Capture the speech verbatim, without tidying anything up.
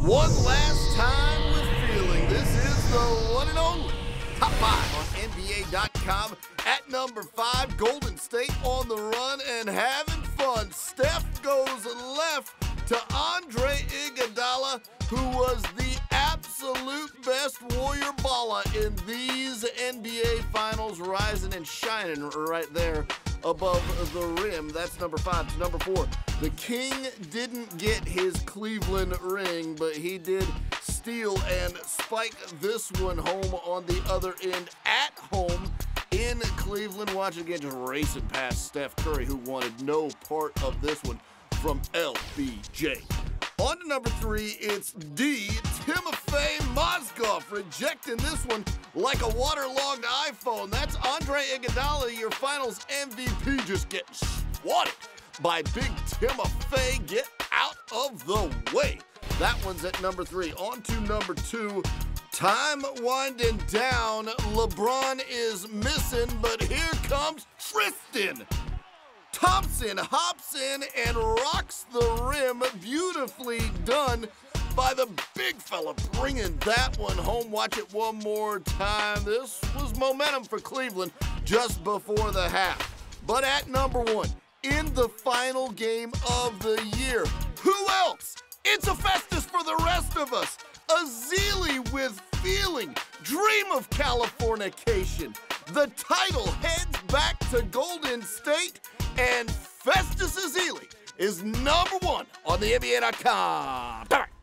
One last time with feeling. This is the one and only Top five on N B A dot com. At number five, Golden State on the run and having fun. Steph goes left to Andre Iguodala, who was the absolute best Warrior baller in these N B A Finals, rising and shining right there above the rim. That's number five. To number four, the King didn't get his Cleveland ring, but he did steal and spike this one home on the other end at home in Cleveland. Watch again, just racing past Steph Curry, who wanted no part of this one from L B J. On to number three, it's D. Timofey Mozgov, rejecting this one like a waterlogged iPhone. That's Andre Iguodala, your finals M V P, just getting swatted by Big Timofey. Get out of the way. That one's at number three. On to number two. Time winding down. LeBron is missing, but here comes Tristan Thompson. Hops in and rocks the rim. Beautifully done by the big fella, bringing that one home. Watch it one more time. This was momentum for Cleveland just before the half. But at number one, in the final game of the year, who else? It's a Festus for the rest of us. Ezeli with feeling. Dream of Californication. The title heads back to Golden State, and Festus Ezeli is number one on the N B A dot com.